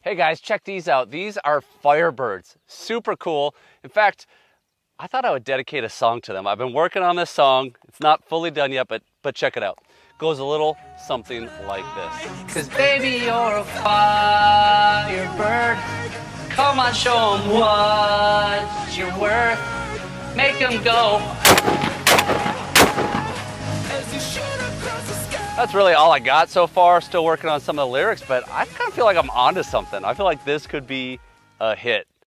Hey guys, check these out. These are Firebirds. Super cool. In fact, I thought I would dedicate a song to them. I've been working on this song. It's not fully done yet, but check it out. It goes a little something like this. 'Cause baby, you're a firebird. Come on, show 'em what you're worth. Make 'em go. That's really all I got so far. Still working on some of the lyrics, but I kind of feel like I'm onto something. I feel like this could be a hit.